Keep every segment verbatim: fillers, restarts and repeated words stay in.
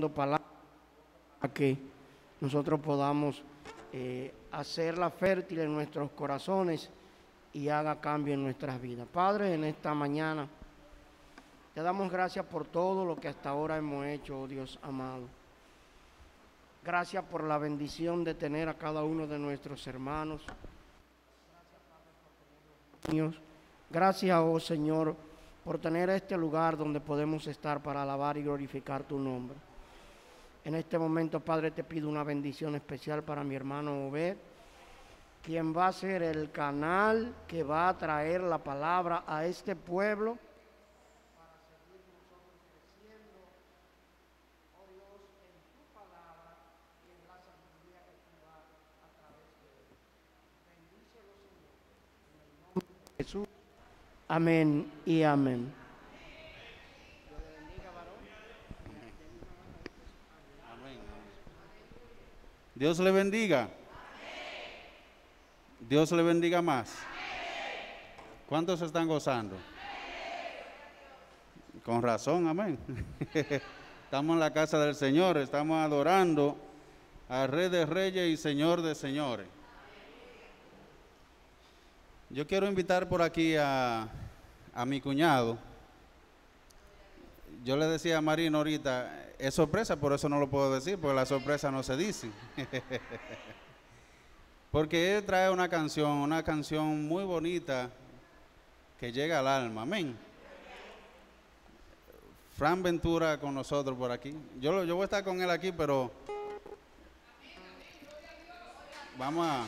dando palabras para que nosotros podamos eh, hacerla fértil en nuestros corazones y haga cambio en nuestras vidas. Padre, en esta mañana te damos gracias por todo lo que hasta ahora hemos hecho, oh Dios amado. Gracias por la bendición de tener a cada uno de nuestros hermanos. Gracias, oh Señor, por tener este lugar donde podemos estar para alabar y glorificar tu nombre. En este momento, Padre, te pido una bendición especial para mi hermano Obed, quien va a ser el canal que va a traer la palabra a este pueblo. Para seguir nosotros creciendo, oh Dios, en tu palabra y en la sabiduría que tú das a través de él. Bendícelo, Señor, en el nombre de Jesús. Amén y amén. Dios le bendiga. Dios le bendiga más. ¿Cuántos se están gozando? Con razón, amén. Estamos en la casa del Señor, estamos adorando al Rey de Reyes y Señor de Señores. Yo quiero invitar por aquí a, a mi cuñado. Yo le decía a Marino ahorita, es sorpresa, por eso no lo puedo decir, porque la sorpresa no se dice. Porque él trae una canción, una canción muy bonita que llega al alma, amén. Fran Ventura con nosotros por aquí. Yo, lo, yo voy a estar con él aquí, pero vamos a...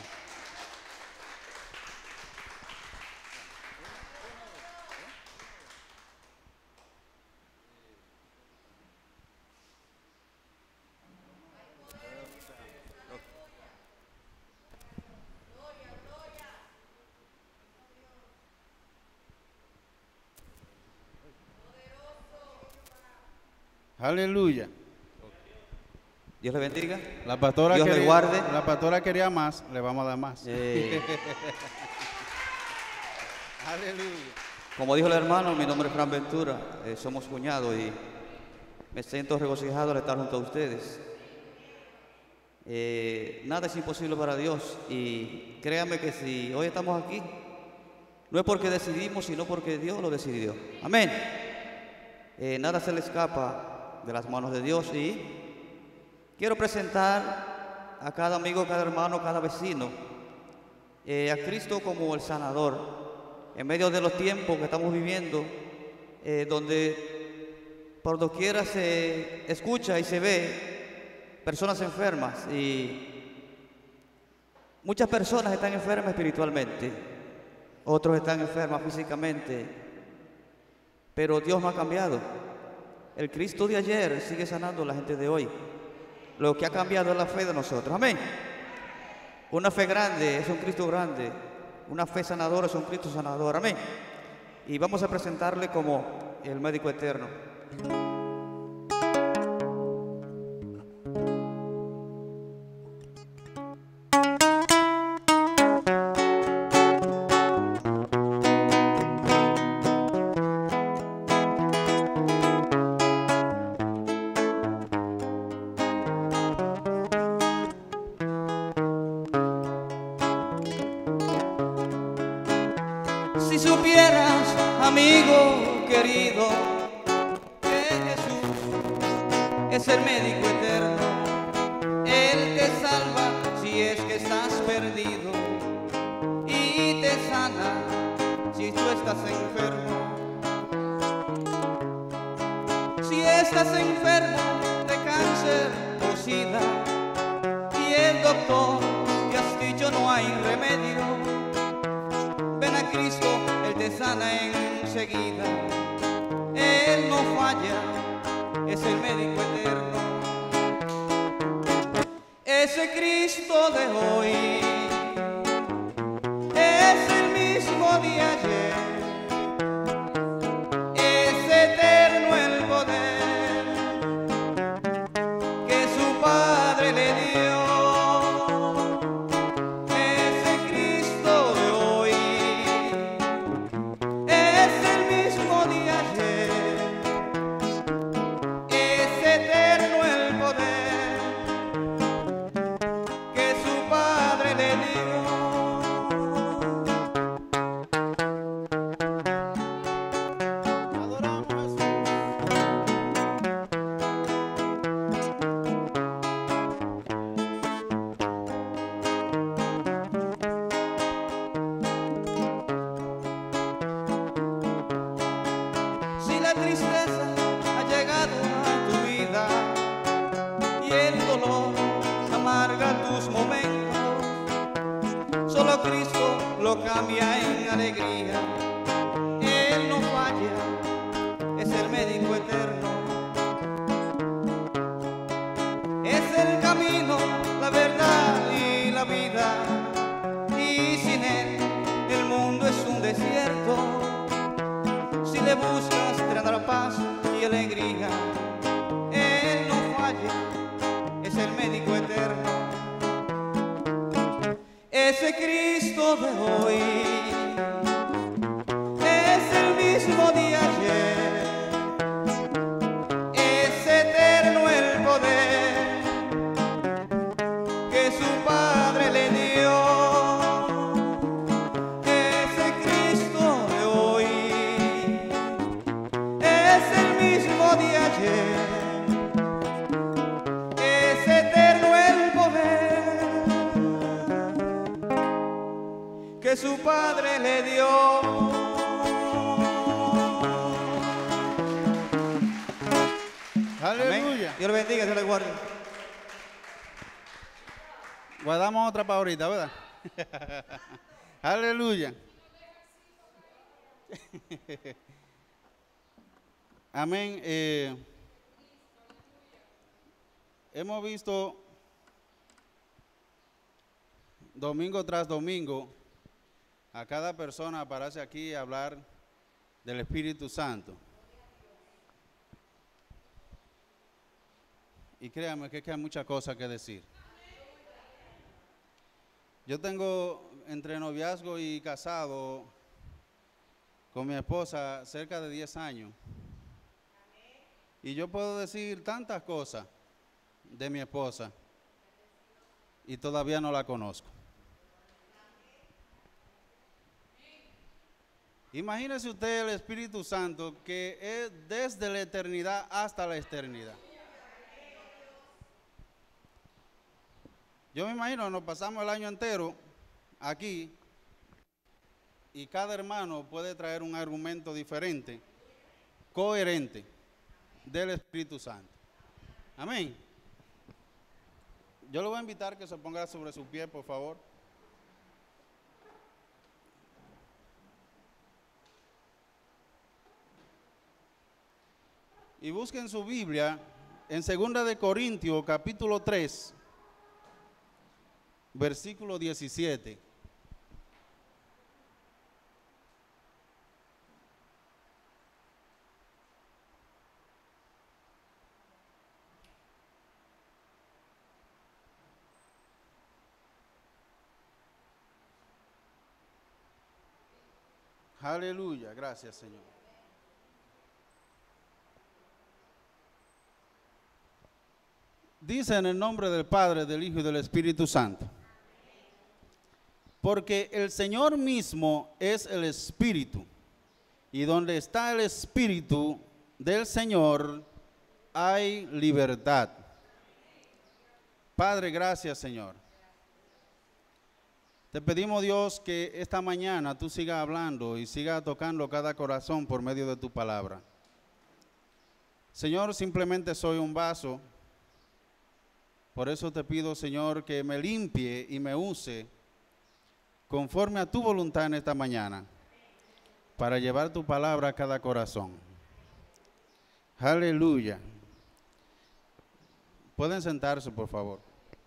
Aleluya. Dios le bendiga. La pastora, Dios quería, le guarde. la pastora quería más, le vamos a dar más. Eh, Aleluya. como dijo el hermano, mi nombre es Fran Ventura, eh, somos cuñados y me siento regocijado de estar junto a ustedes. Eh, nada es imposible para Dios y créanme que si hoy estamos aquí, no es porque decidimos, sino porque Dios lo decidió. Amén. Eh, nada se le escapa de las manos de Dios y quiero presentar a cada amigo, cada hermano, cada vecino, eh, a Cristo como el sanador en medio de los tiempos que estamos viviendo, eh, donde por doquiera se escucha y se ve personas enfermas y muchas personas están enfermas espiritualmente, otros están enfermas físicamente, pero Dios no ha cambiado. El Cristo de ayer sigue sanando a la gente de hoy. Lo que ha cambiado es la fe de nosotros. Amén. Una fe grande es un Cristo grande. Una fe sanadora es un Cristo sanador. Amén. Y vamos a presentarle como el médico eterno. Si supieras, amigo querido, que Jesús es el médico eterno, Él te salva si es que estás perdido y te sana si tú estás enfermo. Si estás enfermo de cáncer o sida y el doctor te has dicho no hay remedio, ven a Cristo, Él te sana enseguida. Él no falla, es el médico eterno. Ese Cristo de hoy es el mismo de ayer. Es eterno el poder que su Padre le dio. Es eterno el tus momentos, solo Cristo lo cambia en alegría. Él no falla, es el médico eterno, es el camino, la verdad y la vida, y sin Él el mundo es un desierto. Si le buscas te dará paz y alegría. Él no falla, es el médico eterno, ese Cristo de hoy es el mismo de ayer, es eterno el poder que su Padre le dio. Ese Cristo de hoy es el mismo de ayer, es eterno el poder que su Padre le dio. Aleluya. Dios le bendiga, Dios le guarde. Guardamos otra para ahorita, ¿verdad? Aleluya. Amén. Eh, hemos visto domingo tras domingo a cada persona pararse aquí a hablar del Espíritu Santo. Y créanme que, es que hay muchas cosas que decir. Yo tengo entre noviazgo y casado con mi esposa cerca de diez años. Y yo puedo decir tantas cosas de mi esposa y todavía no la conozco. Imagínese usted el Espíritu Santo que es desde la eternidad hasta la eternidad. Yo me imagino, nos pasamos el año entero aquí y cada hermano puede traer un argumento diferente, coherente del Espíritu Santo. Amén. Yo le voy a invitar que se ponga sobre su pie, por favor. Y busquen su Biblia en segunda de Corintios, capítulo tres, versículo diecisiete. Aleluya, gracias Señor. Dice en el nombre del Padre, del Hijo y del Espíritu Santo. Porque el Señor mismo es el Espíritu, y donde está el Espíritu del Señor hay libertad. Padre, gracias Señor. Te pedimos, Dios, que esta mañana tú sigas hablando y sigas tocando cada corazón por medio de tu palabra. Señor, simplemente soy un vaso. Por eso te pido, Señor, que me limpie y me use conforme a tu voluntad en esta mañana, para llevar tu palabra a cada corazón. Aleluya. Pueden sentarse, por favor.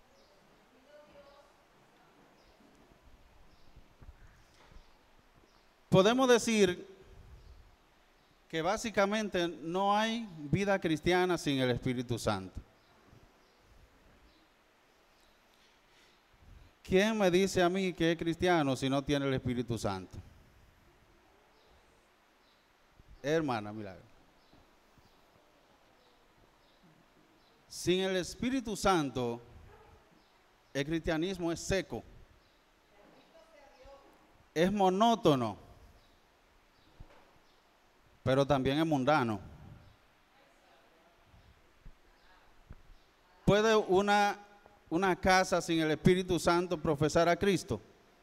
Podemos decir que básicamente no hay vida cristiana sin el Espíritu Santo. ¿Quién me dice a mí que es cristiano si no tiene el Espíritu Santo? Hermana, mira. Sin el Espíritu Santo, el cristianismo es seco, es monótono, pero también es mundano. ¿Puede una, una casa sin el Espíritu Santo profesar a Cristo?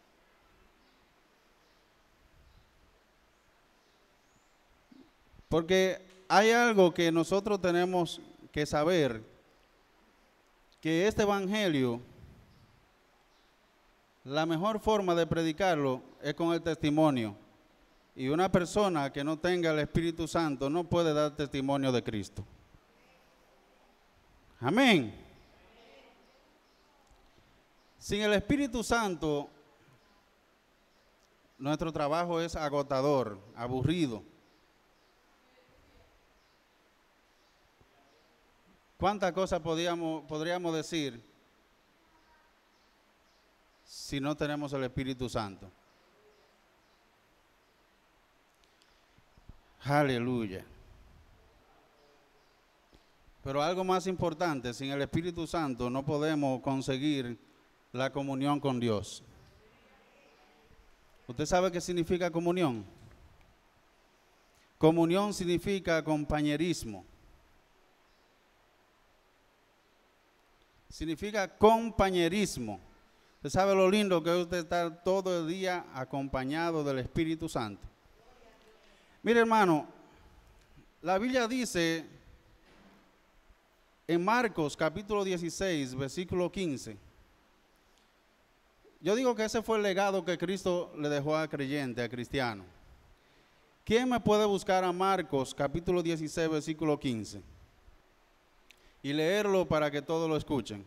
Porque hay algo que nosotros tenemos que saber, que este evangelio la mejor forma de predicarlo es con el testimonio. Y una persona que no tenga el Espíritu Santo no puede dar testimonio de Cristo. Amén. Sin el Espíritu Santo, nuestro trabajo es agotador, aburrido. ¿Cuántas cosas podríamos, podríamos decir si no tenemos el Espíritu Santo? Aleluya. Pero algo más importante, sin el Espíritu Santo no podemos conseguir la comunión con Dios. ¿Usted sabe qué significa comunión? Comunión significa compañerismo. Significa compañerismo. ¿Usted sabe lo lindo que es usted estar todo el día acompañado del Espíritu Santo? Mire, hermano, la Biblia dice en Marcos capítulo dieciséis, versículo quince. Yo digo que ese fue el legado que Cristo le dejó al creyente, al cristiano. ¿Quién me puede buscar a Marcos capítulo dieciséis, versículo quince? Y leerlo para que todos lo escuchen.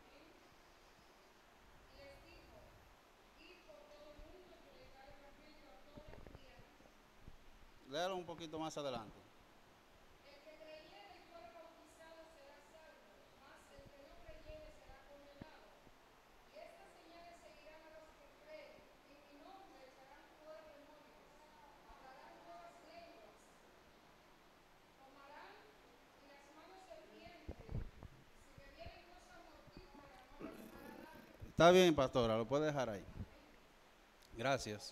Léalo un poquito más adelante. El que creyere y fuere bautizado será salvo, mas el que no creyere será condenado. Y estas señales seguirán a los que creen, en mi nombre echarán fuera demonios, hablarán nuevas lenguas, tomarán en las manos serpientes, si bebieren cosa mortífera no les hará daño. Está bien, pastora, lo puede dejar ahí. Gracias.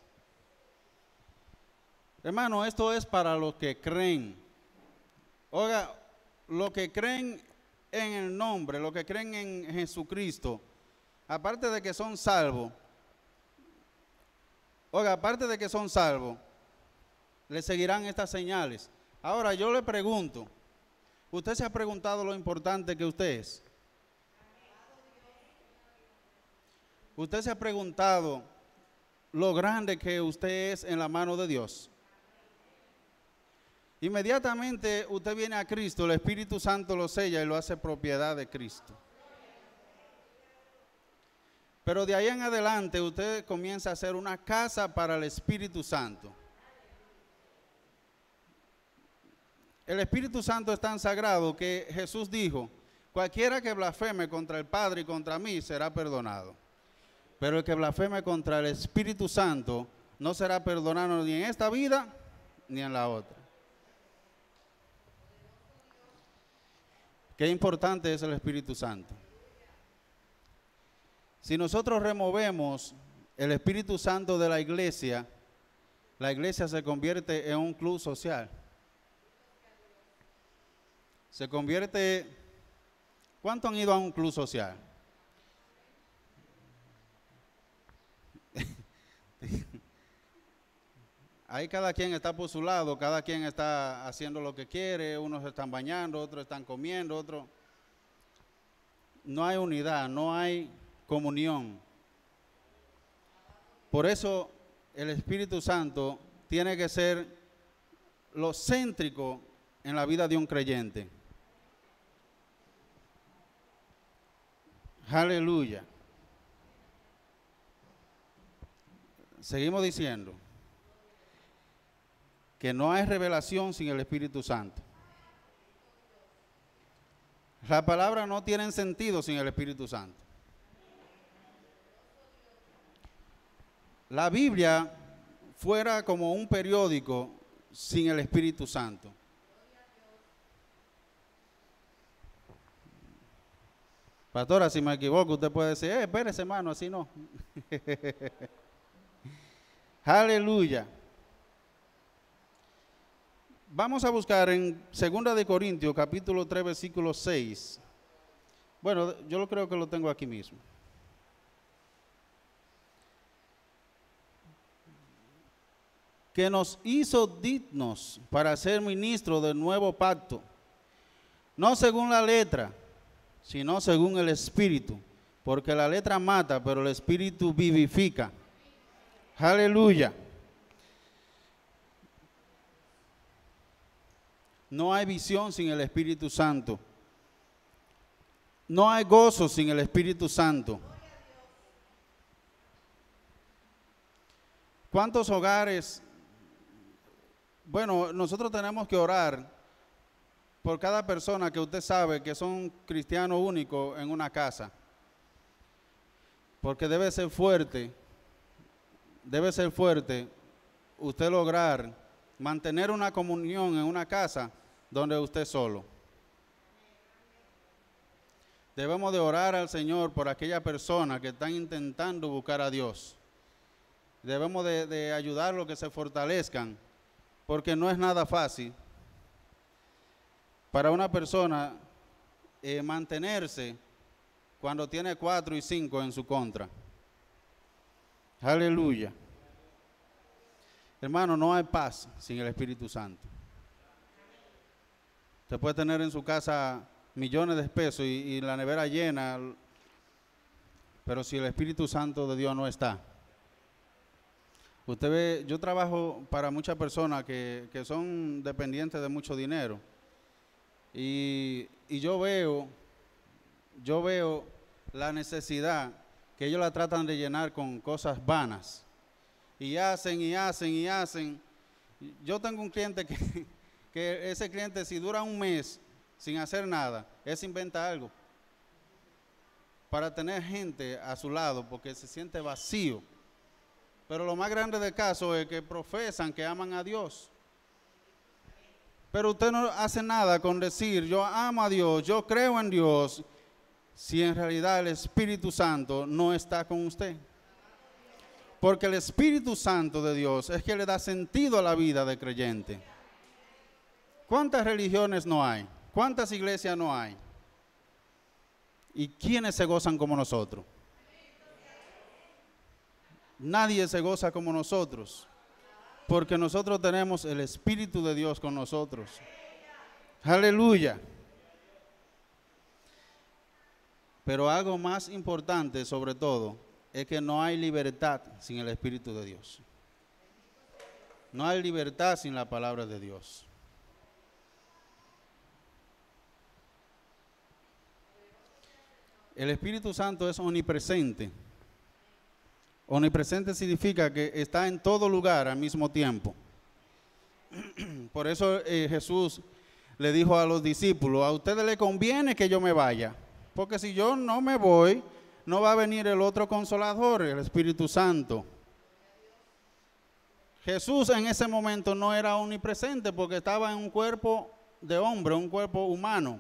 Hermano, esto es para los que creen. Oiga, los que creen en el nombre, los que creen en Jesucristo, aparte de que son salvos, oiga, aparte de que son salvos, le seguirán estas señales. Ahora yo le pregunto, ¿usted se ha preguntado lo importante que usted es? ¿Usted se ha preguntado lo grande que usted es en la mano de Dios? Inmediatamente usted viene a Cristo, el Espíritu Santo lo sella y lo hace propiedad de Cristo. Pero de ahí en adelante usted comienza a hacer una casa para el Espíritu Santo. El Espíritu Santo es tan sagrado que Jesús dijo, cualquiera que blasfeme contra el Padre y contra mí será perdonado. Pero el que blasfeme contra el Espíritu Santo no será perdonado ni en esta vida ni en la otra. Qué importante es el Espíritu Santo. Si nosotros removemos el Espíritu Santo de la iglesia, la iglesia se convierte en un club social. Se convierte... ¿Cuántos han ido a un club social? Ahí cada quien está por su lado, cada quien está haciendo lo que quiere, unos se están bañando, otros están comiendo, otros... No hay unidad, no hay comunión. Por eso el Espíritu Santo tiene que ser lo céntrico en la vida de un creyente. Aleluya. Seguimos diciendo que no hay revelación sin el Espíritu Santo. Las palabras no tienen sentido sin el Espíritu Santo. La Biblia fuera como un periódico sin el Espíritu Santo. Pastora, si me equivoco, usted puede decir, eh, espérese, hermano, así no. Aleluya. Vamos a buscar en segunda de Corintios, capítulo tres, versículo seis. Bueno, yo lo creo que lo tengo aquí mismo. Que nos hizo dignos para ser ministros del nuevo pacto, no según la letra, sino según el Espíritu, Porque la letra mata, pero el Espíritu vivifica. Aleluya. No hay visión sin el Espíritu Santo. No hay gozo sin el Espíritu Santo. ¿Cuántos hogares? Bueno, nosotros tenemos que orar por cada persona que usted sabe que son cristianos únicos en una casa. Porque debe ser fuerte, debe ser fuerte usted lograr mantener una comunión en una casa donde usted solo. Debemos de orar al Señor por aquella persona que están intentando buscar a Dios. Debemos de, de ayudarlos que se fortalezcan, porque no es nada fácil para una persona eh, mantenerse cuando tiene cuatro y cinco en su contra. Aleluya. Hermano, no hay paz sin el Espíritu Santo. Usted puede tener en su casa millones de pesos y, y la nevera llena, pero si el Espíritu Santo de Dios no está. Usted ve, yo trabajo para muchas personas que, que son dependientes de mucho dinero. Y, y yo veo, yo veo la necesidad que ellos la tratan de llenar con cosas vanas. Y hacen, y hacen, y hacen. Yo tengo un cliente que, que ese cliente si dura un mes sin hacer nada, él se inventa algo para tener gente a su lado porque se siente vacío. Pero lo más grande del caso es que profesan que aman a Dios. Pero usted no hace nada con decir, yo amo a Dios, yo creo en Dios, si en realidad el Espíritu Santo no está con usted. Porque el Espíritu Santo de Dios es que le da sentido a la vida del creyente. ¿Cuántas religiones no hay? ¿Cuántas iglesias no hay? ¿Y quiénes se gozan como nosotros? Nadie se goza como nosotros, porque nosotros tenemos el Espíritu de Dios con nosotros. Aleluya. Pero algo más importante sobre todo es que no hay libertad sin el Espíritu de Dios. No hay libertad sin la palabra de Dios. El Espíritu Santo es omnipresente. Omnipresente significa que está en todo lugar al mismo tiempo. Por eso eh, Jesús le dijo a los discípulos, a ustedes les conviene que yo me vaya, porque si yo no me voy, no va a venir el otro consolador, el Espíritu Santo. Jesús en ese momento no era omnipresente porque estaba en un cuerpo de hombre, un cuerpo humano.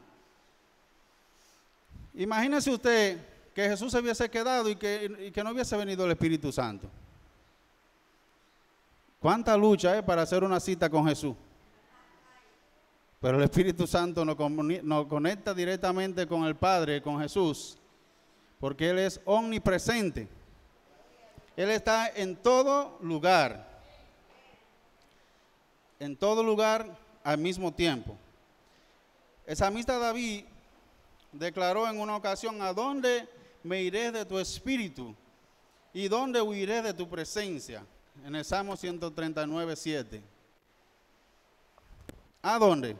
Imagínese usted que Jesús se hubiese quedado y que, y que no hubiese venido el Espíritu Santo. ¿Cuánta lucha es para hacer una cita con Jesús? Pero el Espíritu Santo nos, nos conecta directamente con el Padre, con Jesús, porque Él es omnipresente. Él está en todo lugar. En todo lugar al mismo tiempo. El salmista David declaró en una ocasión, ¿a dónde me iré de tu espíritu? ¿Y dónde huiré de tu presencia? En el Salmo ciento treinta y nueve, siete. ¿A dónde?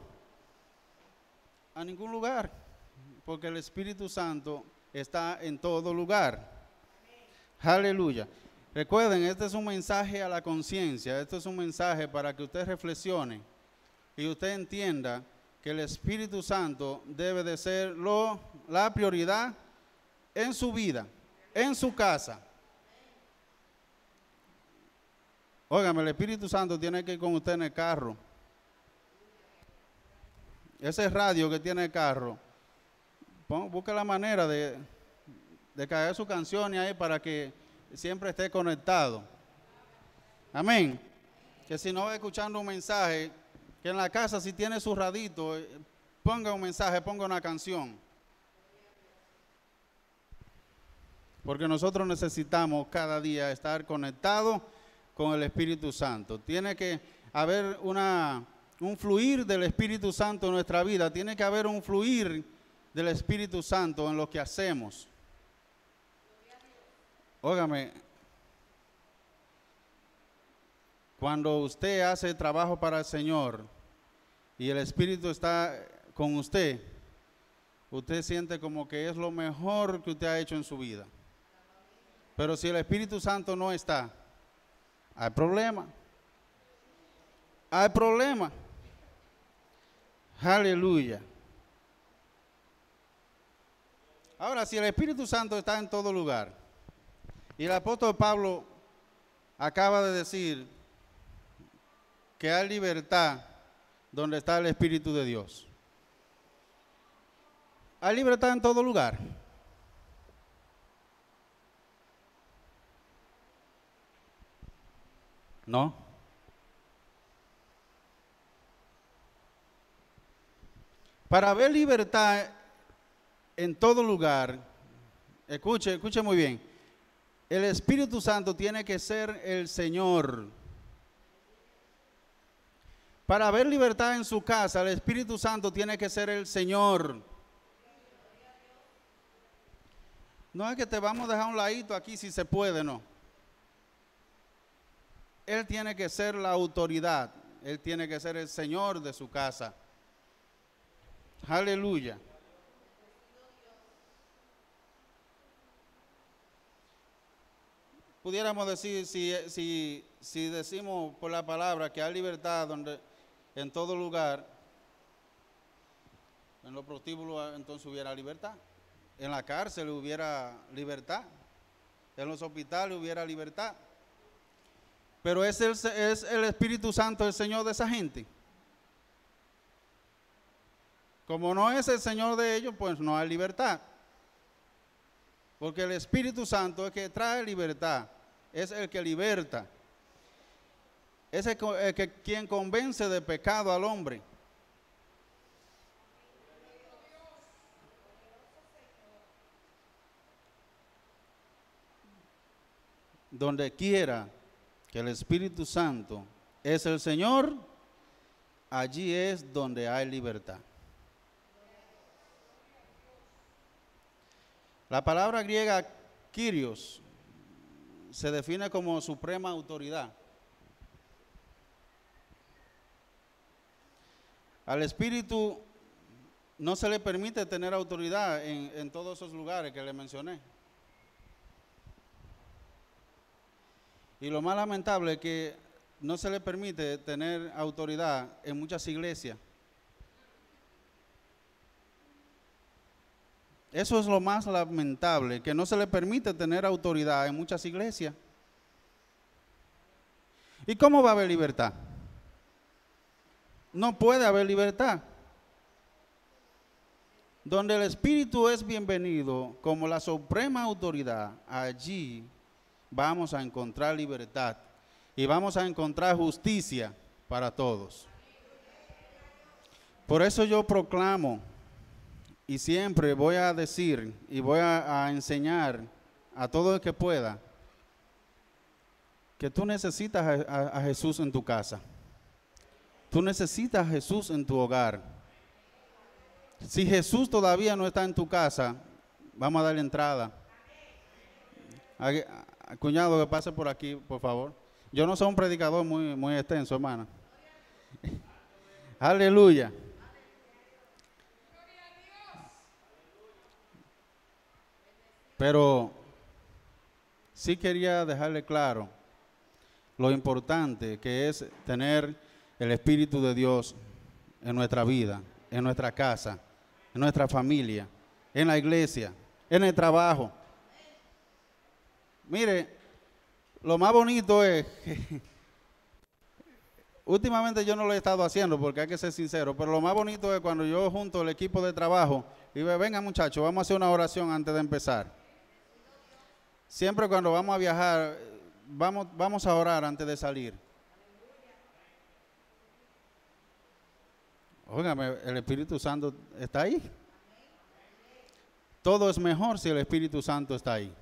A ningún lugar, porque el Espíritu Santo está en todo lugar. Aleluya. Recuerden, este es un mensaje a la conciencia, este es un mensaje para que usted reflexione y usted entienda que el Espíritu Santo debe de ser lo, la prioridad en su vida, en su casa. Óigame, el Espíritu Santo tiene que ir con usted en el carro. Ese radio que tiene el carro, pon, busque la manera de, de caer su canción ahí para que siempre esté conectado. Amén. Que si no va escuchando un mensaje, que en la casa si tiene su radito, ponga un mensaje, ponga una canción. Porque nosotros necesitamos cada día estar conectados con el Espíritu Santo. Tiene que haber una, un fluir del Espíritu Santo en nuestra vida. Tiene que haber un fluir del Espíritu Santo en lo que hacemos. óigame, cuando usted hace trabajo para el Señor y el Espíritu está con usted, usted siente como que es lo mejor que usted ha hecho en su vida. Pero si el Espíritu Santo no está, hay problema. Hay problema. Aleluya. Ahora, si el Espíritu Santo está en todo lugar, y el apóstol Pablo acaba de decir que hay libertad donde está el Espíritu de Dios. Hay libertad en todo lugar. ¿No? Para haber libertad en todo lugar, escuche, escuche muy bien, el Espíritu Santo tiene que ser el Señor. Para haber libertad en su casa, el Espíritu Santo tiene que ser el Señor. No es que te vamos a dejar un ladito aquí si se puede, no. Él tiene que ser la autoridad, Él tiene que ser el Señor de su casa. Aleluya. Pudiéramos decir, si, si, si decimos por la palabra que hay libertad donde, en todo lugar, en los prostíbulos entonces hubiera libertad, en la cárcel hubiera libertad, en los hospitales hubiera libertad. Pero ¿es el, es el Espíritu Santo el Señor de esa gente? Como no es el Señor de ellos, pues no hay libertad. Porque el Espíritu Santo es el que trae libertad, es el que liberta, es el, el que quien convence de pecado al hombre. Donde quiera que el Espíritu Santo es el Señor, allí es donde hay libertad. La palabra griega Kyrios se define como suprema autoridad. Al Espíritu no se le permite tener autoridad en, en todos esos lugares que le mencioné. Y lo más lamentable es que no se le permite tener autoridad en muchas iglesias. Eso es lo más lamentable, que no se le permite tener autoridad en muchas iglesias. ¿Y cómo va a haber libertad? No puede haber libertad. Donde el Espíritu es bienvenido como la suprema autoridad, allí vamos a encontrar libertad y vamos a encontrar justicia para todos. Por eso yo proclamo y siempre voy a decir y voy a, a enseñar a todo el que pueda que tú necesitas a, a, a Jesús en tu casa. Tú necesitas a Jesús en tu hogar. Si Jesús todavía no está en tu casa, vamos a darle entrada. A, a, cuñado, que pase por aquí, por favor. Yo no soy un predicador muy, muy extenso, hermana. Aleluya. Pero sí quería dejarle claro lo importante que es tener el Espíritu de Dios en nuestra vida, en nuestra casa, en nuestra familia, en la iglesia, en el trabajo. Mire, lo más bonito es que últimamente yo no lo he estado haciendo porque hay que ser sincero, pero lo más bonito es cuando yo junto al equipo de trabajo y digo, venga muchachos, vamos a hacer una oración antes de empezar. Siempre cuando vamos a viajar, vamos, vamos a orar antes de salir. Óigame, el Espíritu Santo está ahí. Todo es mejor si el Espíritu Santo está ahí.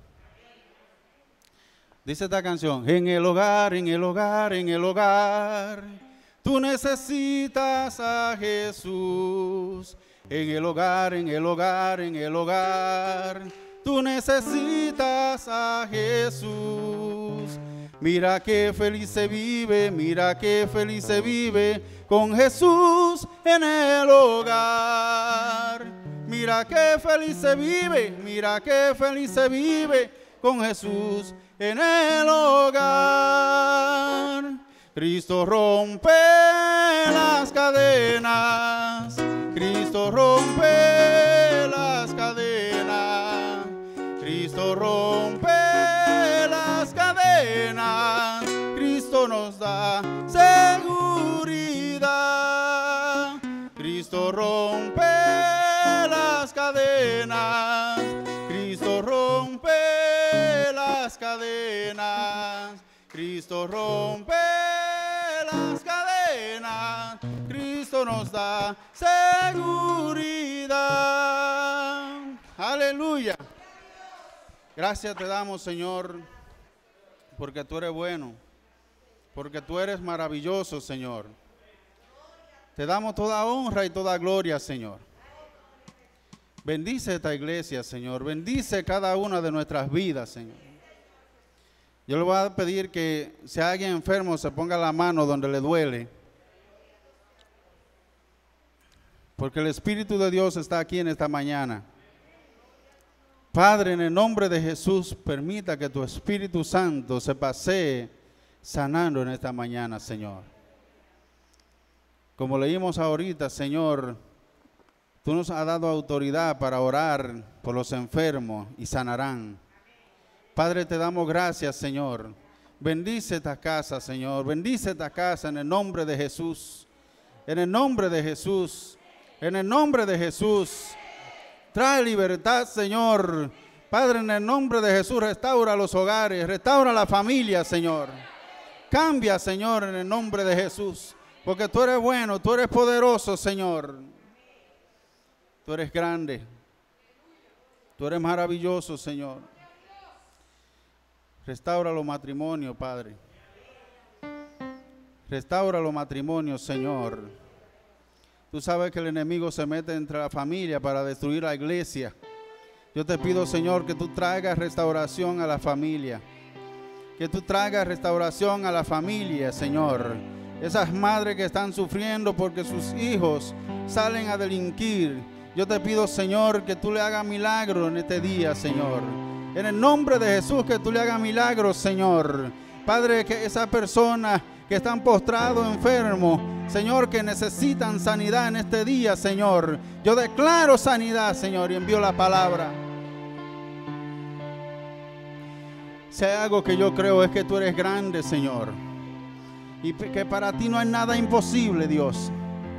Dice esta canción, en el hogar, en el hogar, en el hogar, tú necesitas a Jesús. En el hogar, en el hogar, en el hogar, tú necesitas a Jesús. Mira qué feliz se vive, mira qué feliz se vive con Jesús en el hogar. Mira qué feliz se vive, mira qué feliz se vive con Jesús en el hogar. Cristo rompe las cadenas, Cristo rompe las cadenas, Cristo rompe las cadenas, Cristo nos da seguridad. Cristo rompe las cadenas, Cristo rompe las cadenas, Cristo rompe las cadenas, Cristo nos da seguridad. Aleluya. Gracias te damos, Señor, porque tú eres bueno, porque tú eres maravilloso, Señor. Te damos toda honra y toda gloria, Señor. Bendice esta iglesia, Señor. Bendice cada una de nuestras vidas, Señor. Yo le voy a pedir que si alguien enfermo se ponga la mano donde le duele, porque el Espíritu de Dios está aquí en esta mañana. Padre, en el nombre de Jesús, permita que tu Espíritu Santo se pasee sanando en esta mañana, Señor. Como leímos ahorita, Señor, tú nos has dado autoridad para orar por los enfermos y sanarán. Padre, te damos gracias, Señor. Bendice esta casa, Señor. Bendice esta casa en el nombre de Jesús. En el nombre de Jesús. En el nombre de Jesús. Trae libertad, Señor. Padre, en el nombre de Jesús, restaura los hogares, restaura la familia, Señor. Cambia, Señor, en el nombre de Jesús. Porque tú eres bueno, tú eres poderoso, Señor. Tú eres grande. Tú eres maravilloso, Señor. Restaura los matrimonios, Padre. Restaura los matrimonios, Señor. Tú sabes que el enemigo se mete entre la familia para destruir la iglesia. Yo te pido, Señor, que tú traigas restauración a la familia. Que tú traigas restauración a la familia, Señor. Esas madres que están sufriendo porque sus hijos salen a delinquir. Yo te pido, Señor, que tú le hagas milagro en este día, Señor. En el nombre de Jesús, que tú le hagas milagros, Señor. Padre, que esas personas que están postrados, enfermos, Señor, que necesitan sanidad en este día, Señor. Yo declaro sanidad, Señor, y envío la palabra. Si hay algo que yo creo es que tú eres grande, Señor. Y que para ti no hay nada imposible, Dios.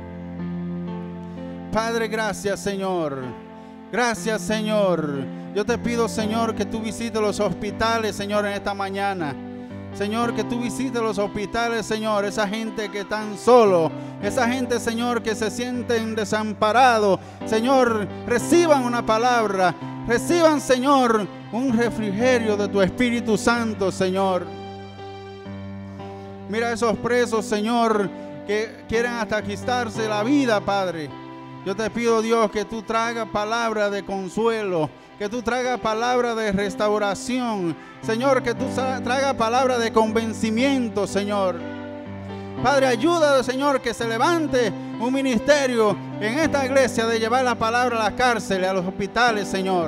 Padre, gracias, Señor. Gracias, Señor. Yo te pido, Señor, que tú visites los hospitales, Señor, en esta mañana. Señor, que tú visites los hospitales, Señor, esa gente que están solos, esa gente, Señor, que se sienten desamparados. Señor, reciban una palabra, reciban, Señor, un refrigerio de tu Espíritu Santo, Señor. Mira a esos presos, Señor, que quieren hasta quitarse la vida, Padre. Yo te pido, Dios, que tú traigas palabra de consuelo, que tú traigas palabra de restauración, Señor, que tú traigas palabra de convencimiento, Señor. Padre, ayuda, Señor, que se levante un ministerio en esta iglesia de llevar la palabra a las cárceles, a los hospitales, Señor.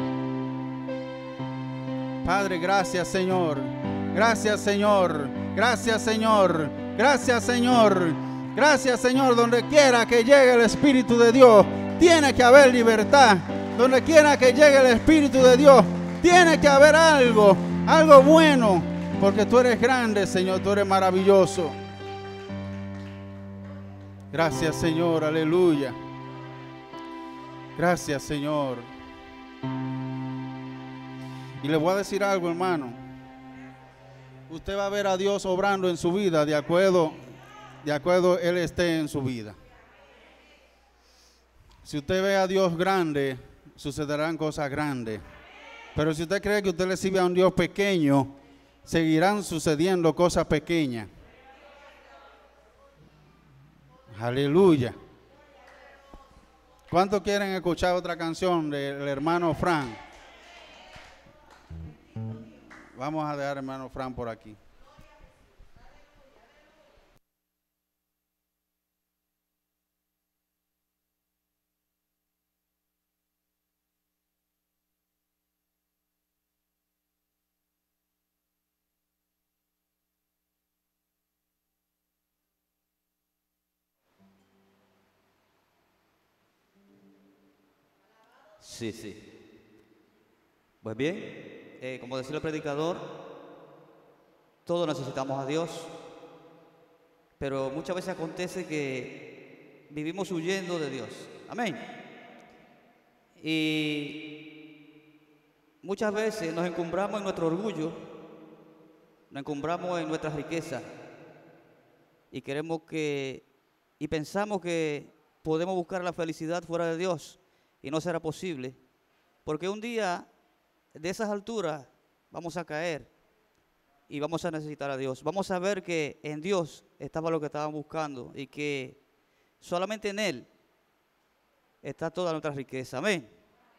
Padre, gracias, Señor. Gracias, Señor. Gracias, Señor. Gracias, Señor. Gracias, Señor. Donde quiera que llegue el Espíritu de Dios, tiene que haber libertad. Donde quiera que llegue el Espíritu de Dios, tiene que haber algo, algo bueno, porque tú eres grande, Señor, tú eres maravilloso. Gracias, Señor, aleluya. Gracias, Señor. Y le voy a decir algo, hermano. Usted va a ver a Dios obrando en su vida de acuerdo, de acuerdo Él esté en su vida. Si usted ve a Dios grande, sucederán cosas grandes. Pero si usted cree que usted le sirve a un Dios pequeño, seguirán sucediendo cosas pequeñas. Aleluya. ¿Cuántos quieren escuchar otra canción del hermano Frank? Vamos a dejar hermano Fran por aquí. Sí, sí. Pues bien, eh, como decía el predicador, todos necesitamos a Dios, pero muchas veces acontece que vivimos huyendo de Dios. Amén. Y muchas veces nos encumbramos en nuestro orgullo, nos encumbramos en nuestra riqueza y queremos que, y pensamos que podemos buscar la felicidad fuera de Dios y no será posible, porque un día de esas alturas vamos a caer y vamos a necesitar a Dios. Vamos a ver que en Dios estaba lo que estaban buscando y que solamente en Él está toda nuestra riqueza. Amén.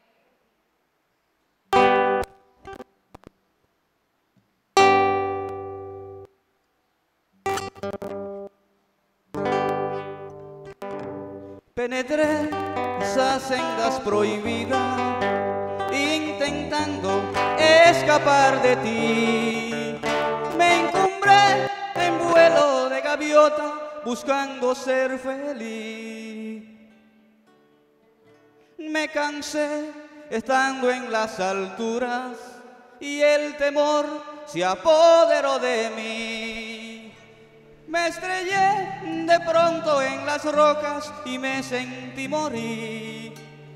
Penetré esas sendas prohibidas, intentando escapar de ti. Me encumbré en vuelo de gaviota, buscando ser feliz. Me cansé estando en las alturas y el temor se apoderó de mí. Me estrellé de pronto en las rocas y me sentí morir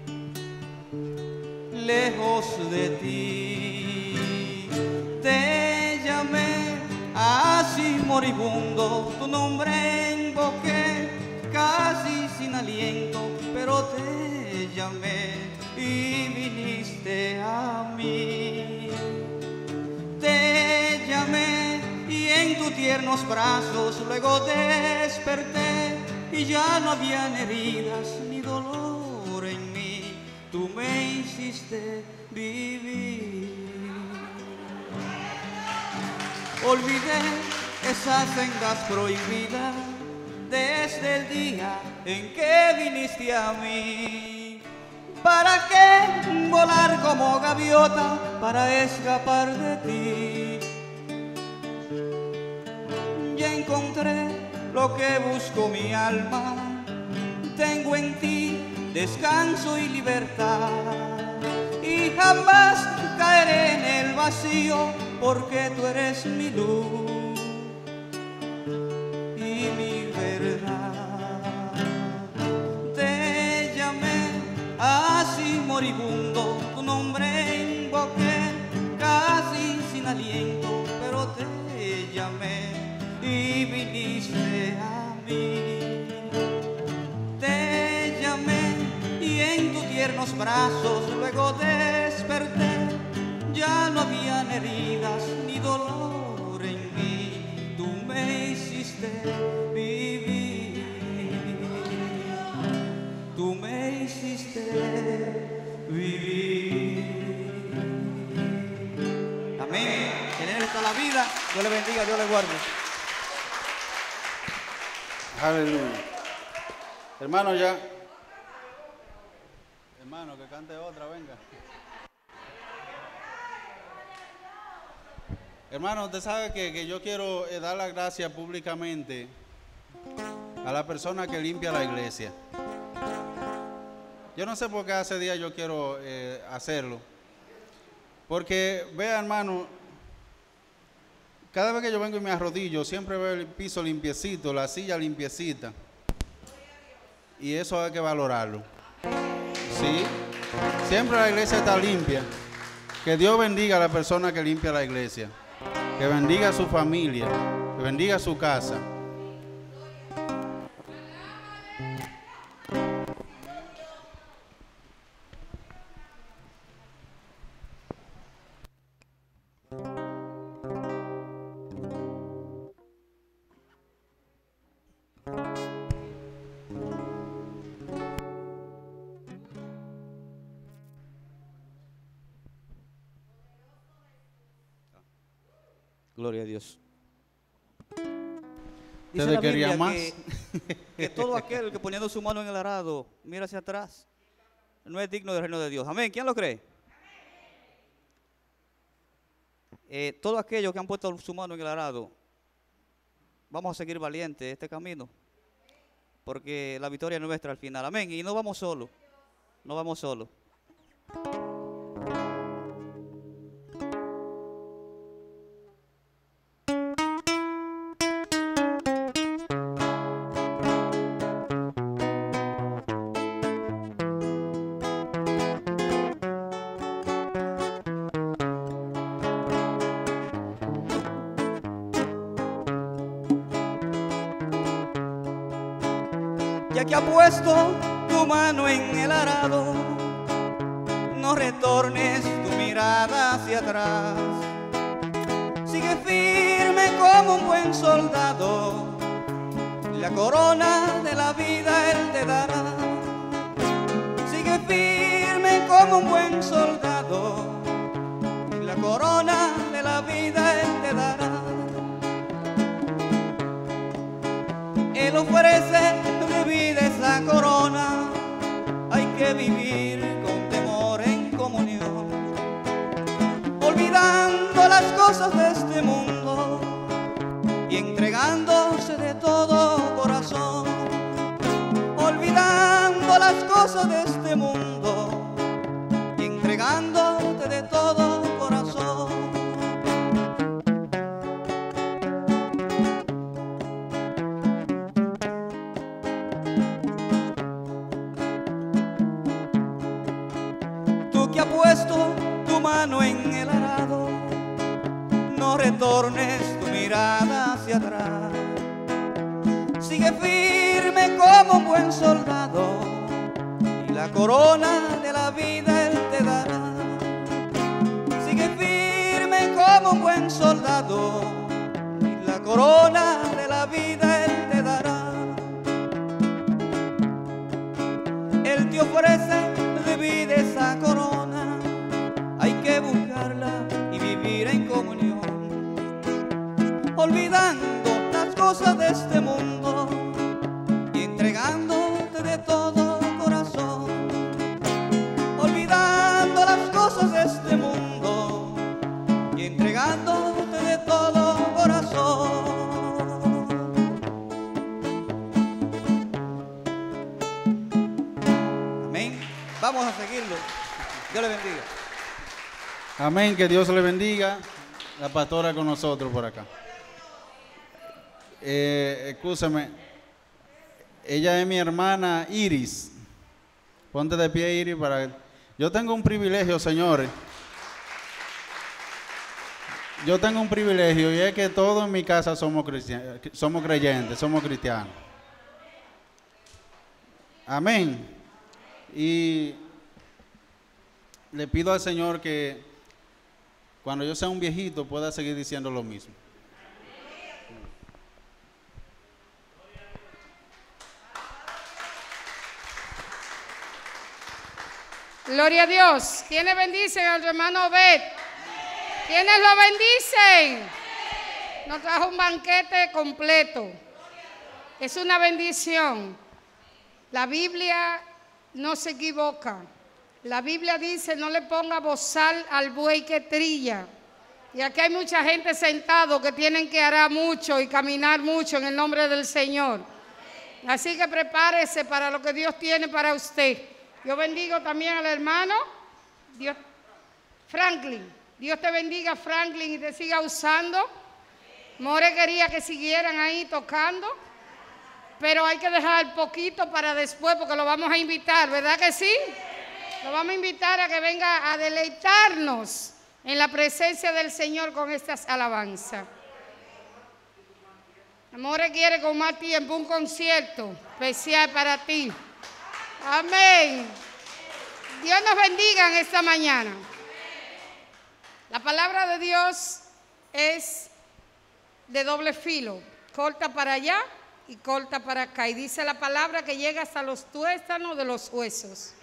lejos de ti. Te llamé así moribundo, tu nombre invoqué casi sin aliento, pero te llamé y viniste a mí. Te llamé y en tus tiernos brazos luego desperté y ya no habían heridas ni dolor en mí. Tú me hiciste vivir. Olvidé esas sendas prohibidas desde el día en que viniste a mí. ¿Para qué volar como gaviota para escapar de ti? Ya encontré lo que busco mi alma, tengo en ti descanso y libertad, y jamás caeré en el vacío porque tú eres mi luz y mi verdad. Te llamé así moribundo, tu nombre invoqué casi sin aliento, pero te llamé y viniste a mí. Te llamé y en tus tiernos brazos luego desperté, ya no habían heridas ni dolor en mí. Tú me hiciste vivir, tú me hiciste vivir. Amén. En Él está la vida. Dios le bendiga, Dios le guarde. Aleluya. Hermano, ya. Hermano, que cante otra, venga. Hermano, usted sabe que, que yo quiero eh, dar las gracias públicamente a la persona que limpia la iglesia. Yo no sé por qué hace días yo quiero eh, hacerlo. Porque, vea, hermano, cada vez que yo vengo y me arrodillo, siempre veo el piso limpiecito, la silla limpiecita. Y eso hay que valorarlo. Sí, siempre la iglesia está limpia. Que Dios bendiga a la persona que limpia la iglesia. Que bendiga a su familia. Que bendiga a su casa. Gloria a Dios. Dice ¿Ustedes la Biblia querían más? que, que todo aquel que poniendo su mano en el arado mira hacia atrás no es digno del reino de Dios. Amén. ¿Quién lo cree? Eh, todos aquellos que han puesto su mano en el arado, vamos a seguir valientes este camino, porque la victoria es nuestra al final. Amén. Y no vamos solos, no vamos solos. Ya que ha puesto tu mano en el arado, no retornes tu mirada hacia atrás. Sigue firme como un buen soldado, la corona de la vida Él te dará. Sigue firme como un buen soldado, la corona de la vida Él te dará. Él ofrece de vida esa corona, hay que vivir con temor en comunión, olvidando las cosas de este mundo y entregándose de todo corazón, olvidando las cosas de este mundo y entregándote de todo corazón. Que ha puesto tu mano en el arado, no retornes tu mirada hacia atrás. Sigue firme como un buen soldado y la corona de la vida Él te dará. Sigue firme como un buen soldado y la corona de la vida Él te dará. Él te ofrece de vida esa corona, hay que buscarla y vivir en comunión, olvidando las cosas de este mundo y entregándote de todo corazón, olvidando las cosas de este mundo y entregándote de todo corazón. Amén. Vamos a seguirlo. Dios le bendiga. Amén, que Dios le bendiga. La pastora con nosotros por acá. Eh, escúchame, ella es mi hermana Iris. Ponte de pie, Iris, para... Yo tengo un privilegio, señores. Yo tengo un privilegio y es que todos en mi casa somos cristianos, somos creyentes, somos cristianos. Amén. Y le pido al Señor que cuando yo sea un viejito pueda seguir diciendo lo mismo. Gloria a Dios. ¿Quiénes bendicen al hermano Obed? ¿Quiénes lo bendicen? Nos trajo un banquete completo. Es una bendición. La Biblia no se equivoca. La Biblia dice, no le ponga bozal al buey que trilla. Y aquí hay mucha gente sentado que tienen que arar mucho y caminar mucho en el nombre del Señor. Así que prepárese para lo que Dios tiene para usted. Yo bendigo también al hermano Dios, Franklin. Dios te bendiga, Franklin, y te siga usando. More quería que siguieran ahí tocando, pero hay que dejar poquito para después porque lo vamos a invitar, ¿verdad que sí? Lo vamos a invitar a que venga a deleitarnos en la presencia del Señor con estas alabanzas. More quiere con más tiempo un concierto especial para ti. Amén. Dios nos bendiga en esta mañana. La palabra de Dios es de doble filo, corta para allá y corta para acá. Y dice la palabra que llega hasta los tuétanos de los huesos.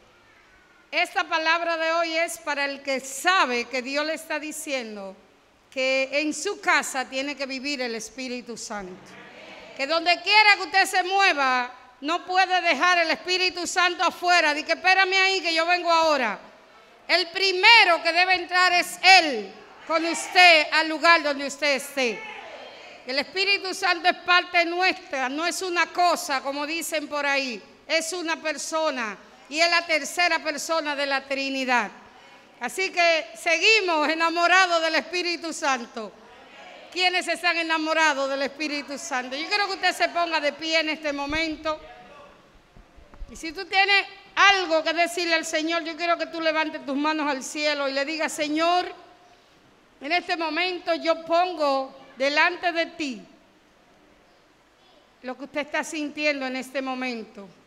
Esta palabra de hoy es para el que sabe que Dios le está diciendo que en su casa tiene que vivir el Espíritu Santo. Que donde quiera que usted se mueva, no puede dejar el Espíritu Santo afuera. Dice que espérame ahí que yo vengo ahora. El primero que debe entrar es Él con usted al lugar donde usted esté. El Espíritu Santo es parte nuestra, no es una cosa como dicen por ahí, es una persona y es la tercera persona de la Trinidad. Así que seguimos enamorados del Espíritu Santo. ¿Quiénes están enamorados del Espíritu Santo? Yo quiero que usted se ponga de pie en este momento. Y si tú tienes algo que decirle al Señor, yo quiero que tú levantes tus manos al cielo y le digas: Señor, en este momento yo pongo delante de ti lo que usted está sintiendo en este momento.